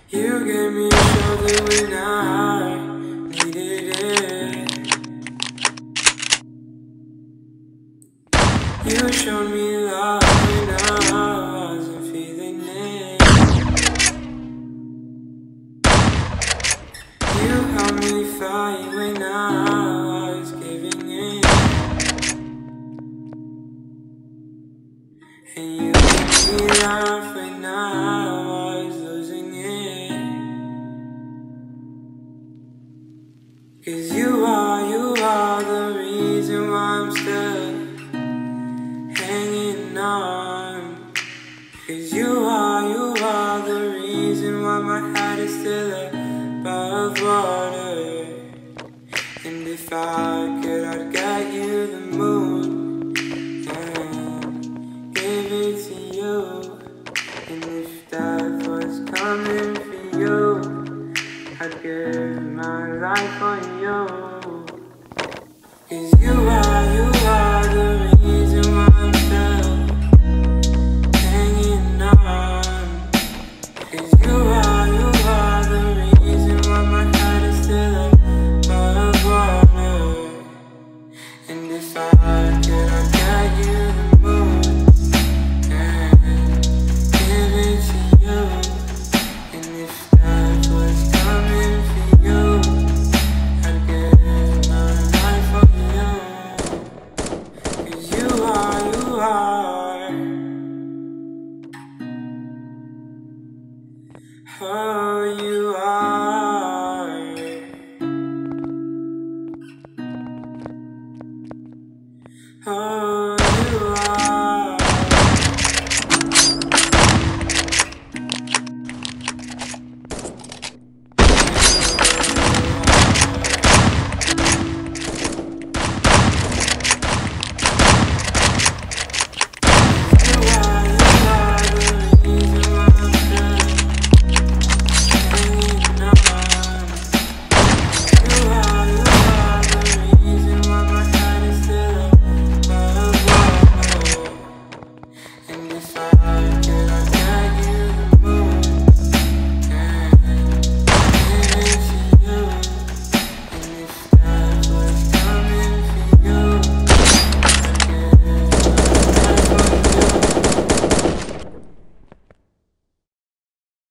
You gave me a shoulder when I needed it. You showed me love when I wasn't feeling it. You helped me fight when I was giving in. And you made me laugh when I was losing it. 'Cause you are the reason why I'm still hanging on. 'Cause you are the reason why my head is still above water. And if I could, I'd get you the moon and give it to you. And if death was coming for you, I'd give my life for you. 'Cause you are the reason why I'm still hanging on. 'Cause you are the reason why my head is still above water. And if I could, I'd get you the moon and give it to you. And if that was coming for you, I'd give my life for you. 'Cause you are, oh, you are.